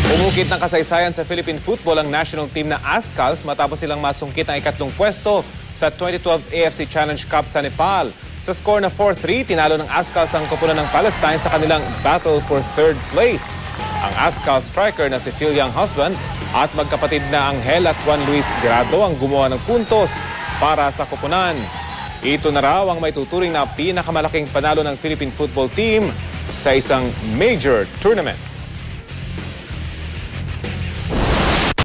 Umukit ng kasaysayan sa Philippine football ang national team na Azkals matapos silang masungkit ang ikatlong pwesto sa 2012 AFC Challenge Cup sa Nepal. Sa score na 4-3, tinalo ng Azkals ang koponan ng Palestine sa kanilang battle for third place. Ang Azkals striker na si Phil Young Husband at magkapatid na Angel at Juan Luis Grado ang gumawa ng puntos para sa koponan. Ito na raw ang may tuturing na pinakamalaking panalo ng Philippine football team sa isang major tournament.